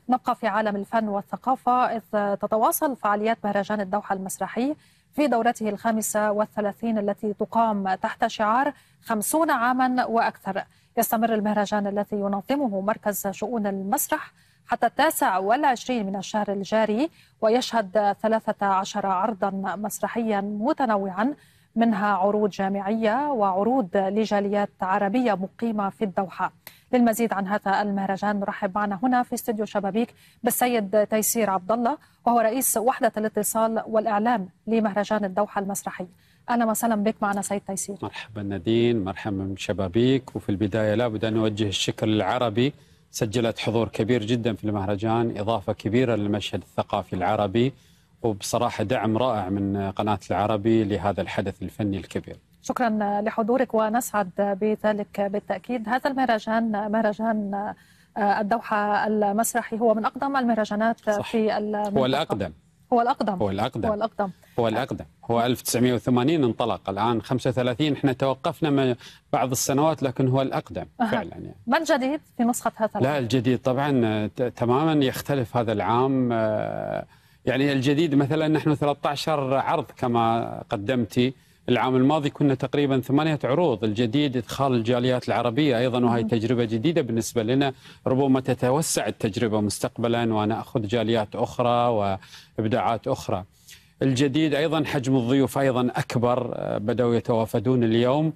نبقى في عالم الفن والثقافة، إذ تتواصل فعاليات مهرجان الدوحة المسرحي في دورته ال35 التي تقام تحت شعار 50 عاما وأكثر. يستمر المهرجان الذي ينظمه مركز شؤون المسرح حتى 29 من الشهر الجاري، ويشهد 13 عرضا مسرحيا متنوعا، منها عروض جامعية وعروض لجاليات عربية مقيمة في الدوحة. للمزيد عن هذا المهرجان نرحب معنا هنا في استوديو شبابيك بالسيد تيسير عبد الله، وهو رئيس وحدة الاتصال والإعلام لمهرجان الدوحة المسرحي. أهلا وسهلا بك معنا سيد تيسير. مرحبا نادين، مرحبا بشبابيك. وفي البداية لابد أن أوجه الشكر للعربي، سجلت حضور كبير جدا في المهرجان، إضافة كبيرة للمشهد الثقافي العربي، وبصراحة دعم رائع من قناة العربي لهذا الحدث الفني الكبير. شكرا لحضورك ونسعد بذلك بالتأكيد. هذا المهرجان، مهرجان الدوحة المسرحي، هو من أقدم المهرجانات في المنطقة. هو الأقدم. هو 1980 انطلق، الآن 35 احنا توقفنا بعض السنوات، لكن هو الأقدم فعلا يعني. ما الجديد في نسخة هذا العام؟ لا، الجديد طبعا تماما يختلف هذا العام. يعني الجديد مثلا نحن 13 عرض كما قدمتي، العام الماضي كنا تقريبا 8 عروض. الجديد إدخال الجاليات العربية أيضا، وهي تجربة جديدة بالنسبة لنا، ربما تتوسع التجربة مستقبلا ونأخذ جاليات أخرى وإبداعات أخرى. الجديد أيضا حجم الضيوف أيضا أكبر، بدأوا يتوافدون اليوم.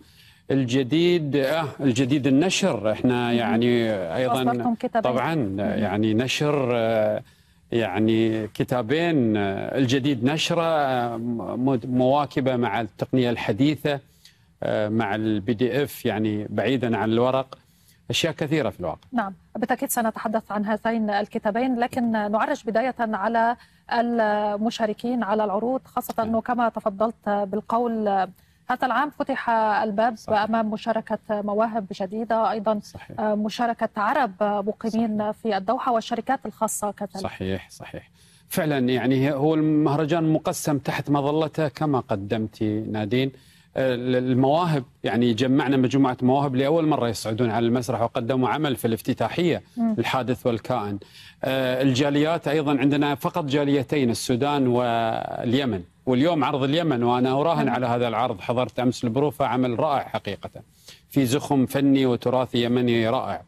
الجديد النشر، احنا يعني أيضا طبعا يعني نشر يعني كتابين. الجديد نشره مواكبة مع التقنية الحديثة، مع الPDF، يعني بعيدا عن الورق، أشياء كثيرة في الواقع. نعم بالتأكيد سنتحدث عن هذين الكتابين، لكن نعرج بداية على المشاركين على العروض، خاصة أنه كما تفضلت بالقول هذا العام فتح الباب أمام مشاركة مواهب جديدة، أيضا صحيح. مشاركة عرب مقيمين في الدوحة والشركات الخاصة كذلك. صحيح فعلا. يعني هو المهرجان مقسم تحت مظلته كما قدمتي نادين المواهب، يعني جمعنا مجموعة مواهب لأول مرة يصعدون على المسرح وقدموا عمل في الافتتاحية الحادث والكائن. الجاليات أيضا عندنا فقط جاليتين، السودان واليمن، واليوم عرض اليمن، وأنا أراهن على هذا العرض. حضرت أمس البروفة، عمل رائع حقيقة، في زخم فني وتراثي يمني رائع.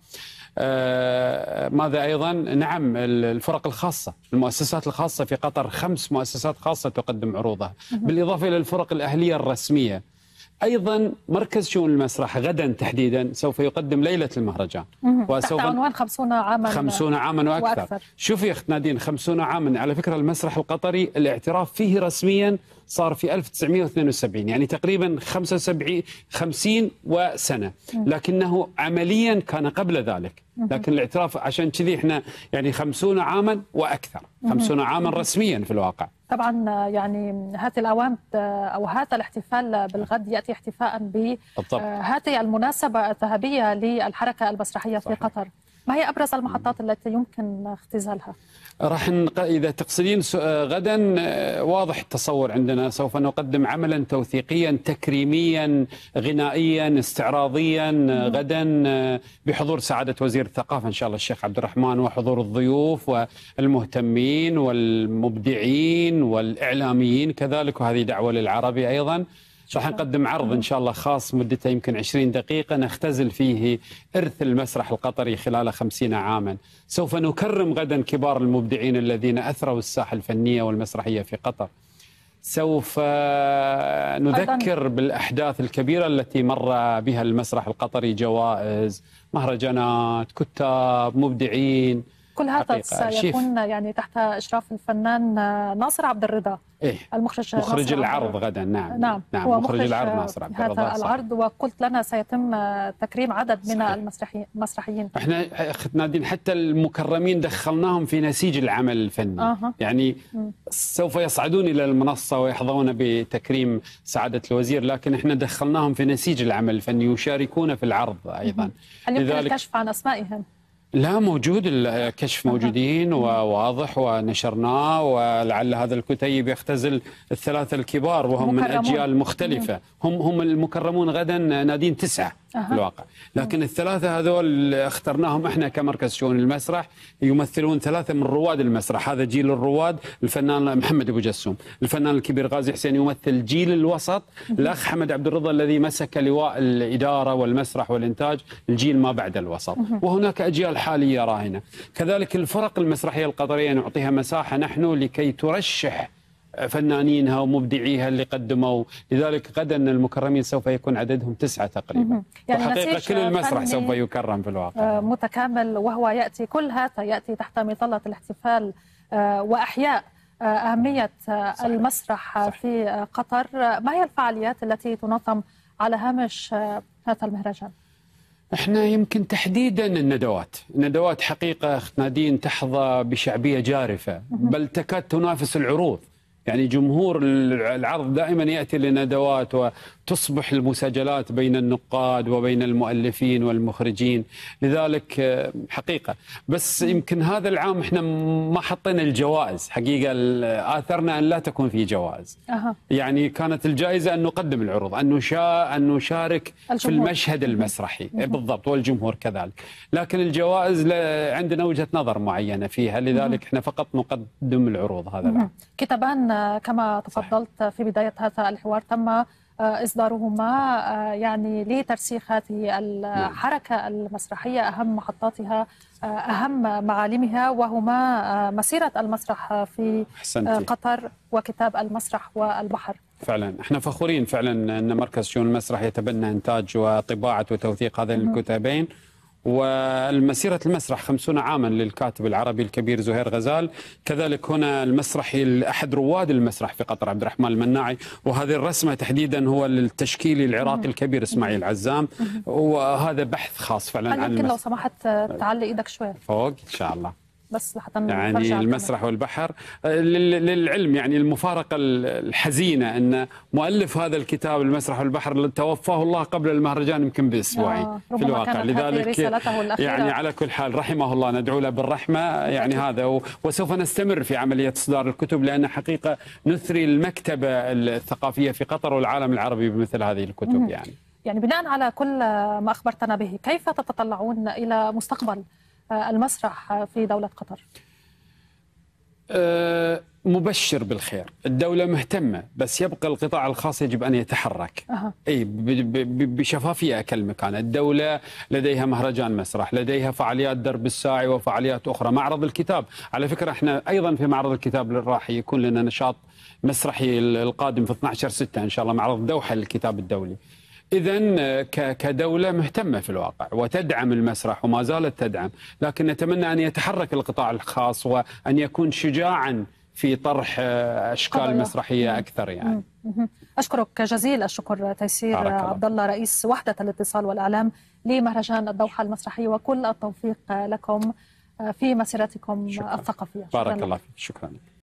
ماذا أيضا؟ نعم، الفرق الخاصة، المؤسسات الخاصة في قطر 5 مؤسسات خاصة تقدم عروضها، بالإضافة إلى الفرق الأهلية الرسمية. أيضا مركز شؤون المسرح غدا تحديدا سوف يقدم ليلة المهرجان، تحت عنوان 50 عاما وأكثر. شوفي يا أخت نادين، 50 عاما، على فكرة المسرح القطري الاعتراف فيه رسميا صار في 1972، يعني تقريبا 50 وسنة، لكنه عمليا كان قبل ذلك. لكن الاعتراف عشان كذي احنا يعني 50 عاما وأكثر، 50 عاما رسميا في الواقع. طبعا يعني هذه الأوان أو هذا الاحتفال بالغد يأتي احتفاء بهذه المناسبة الذهبية للحركة المسرحية في قطر. ما هي أبرز المحطات التي يمكن اختزالها؟ إذا تقصدين غدا، واضح التصور عندنا، سوف نقدم عملا توثيقيا تكريميا غنائيا استعراضيا غدا بحضور سعادة وزير الثقافة إن شاء الله الشيخ عبد الرحمن، وحضور الضيوف والمهتمين والمبدعين والإعلاميين كذلك، وهذه دعوة للعربي أيضا. راح نقدم عرض إن شاء الله خاص مدته يمكن 20 دقيقة، نختزل فيه إرث المسرح القطري خلال 50 عاما. سوف نكرم غدا كبار المبدعين الذين أثروا الساحة الفنية والمسرحية في قطر. سوف نذكر بالأحداث الكبيرة التي مر بها المسرح القطري، جوائز، مهرجانات، كتاب، مبدعين. كل هذا سيكون يعني تحت إشراف الفنان ناصر عبد الرضا، مخرج العرض غدا. نعم هو مخرج العرض ناصر عبد الرضا هذا العرض. وقلت لنا سيتم تكريم عدد من المسرحيين. احنا اخت نادين حتى المكرمين دخلناهم في نسيج العمل الفني. يعني سوف يصعدون الى المنصه ويحظون بتكريم سعاده الوزير، لكن احنا دخلناهم في نسيج العمل الفني، يشاركون في العرض ايضا. هل يمكن الكشف عن اسمائهم؟ لا، موجود الكشف، موجودين وواضح ونشرناه، ولعل هذا الكتيب يختزل الثلاثة الكبار وهم من أجيال مختلفة. هم المكرمون غدا نادين 9 في الواقع، لكن الثلاثة هذول اخترناهم احنا كمركز شؤون المسرح، يمثلون 3 من رواد المسرح. هذا جيل الرواد، الفنان محمد أبو جسوم، الفنان الكبير غازي حسين يمثل جيل الوسط، الأخ حمد عبد الرضا الذي مسك لواء الإدارة والمسرح والإنتاج الجيل ما بعد الوسط، وهناك أجيال حالية راهنة. كذلك الفرق المسرحية القطرية نعطيها مساحة نحن لكي ترشح فنانينها ومبدعيها اللي قدموا، لذلك غدا المكرمين سوف يكون عددهم 9 تقريبا. يعني وحقيقة كل المسرح سوف يكرم في الواقع متكامل، وهو يأتي كل هذا يأتي تحت مظلة الاحتفال وأحياء أهمية المسرح صح. في قطر. ما هي الفعاليات التي تنظم على هامش هذا المهرجان؟ احنا يمكن تحديدا الندوات حقيقة نادين تحظى بشعبية جارفة، بل تكاد تنافس العروض. يعني جمهور العرض دائما يأتي لندوات، وتصبح المساجلات بين النقاد وبين المؤلفين والمخرجين، لذلك حقيقة. بس يمكن هذا العام احنا ما حطينا الجوائز حقيقة، آثرنا أن لا تكون في جوائز. يعني كانت الجائزة أن نقدم العروض، أن نشارك في المشهد المسرحي بالضبط، والجمهور كذلك. لكن الجوائز عندنا وجهة نظر معينة فيها، لذلك احنا فقط نقدم العروض هذا العام. كتابان كما تفضلت في بداية هذا الحوار تم إصدارهما يعني لترسيخ هذه الحركة المسرحية، أهم محطاتها، أهم معالمها، وهما مسيرة المسرح في قطر وكتاب المسرح والبحر. فعلا احنا فخورين فعلا أن مركز شؤون المسرح يتبنى إنتاج وطباعة وتوثيق هذين الكتابين. والمسيرة المسرح 50 عاما للكاتب العربي الكبير زهير غزال، كذلك هنا المسرحي أحد رواد المسرح في قطر عبد الرحمن المناعي، وهذه الرسمة تحديدا هو التشكيلي العراقي الكبير اسماعيل عزام، وهذا بحث خاص فعلا عن يمكن لو سمحت تعلي ايدك شوية فوق ان شاء الله، بس لحتى يعني المسرح والبحر. للعلم يعني المفارقة الحزينة أن مؤلف هذا الكتاب المسرح والبحر توفاه الله قبل المهرجان يمكن بأسبوعين في الواقع، لذلك يعني على كل حال رحمه الله، ندعو له بالرحمة. يعني هذا وسوف نستمر في عملية إصدار الكتب، لأن حقيقة نثري المكتبة الثقافية في قطر والعالم العربي بمثل هذه الكتب. يعني بناء على كل ما أخبرتنا به، كيف تتطلعون إلى مستقبل المسرح في دولة قطر؟ مبشر بالخير، الدولة مهتمة، بس يبقى القطاع الخاص يجب أن يتحرك أي بشفافية. أكلمك أنا، الدولة لديها مهرجان مسرح، لديها فعاليات درب الساعي وفعاليات أخرى، معرض الكتاب. على فكرة احنا أيضا في معرض الكتاب راح يكون لنا نشاط مسرحي القادم في 12/6 إن شاء الله، معرض دوحة للكتاب الدولي. إذن كدولة مهتمة في الواقع وتدعم المسرح وما زالت تدعم، لكن نتمنى أن يتحرك القطاع الخاص وأن يكون شجاعا في طرح أشكال مسرحية أكثر. يعني أشكرك جزيل الشكر تيسير عبد الله، رئيس وحدة الاتصال والإعلام لمهرجان الدوحة المسرحي، وكل التوفيق لكم في مسيرتكم الثقافية. بارك الله فيك، شكرا.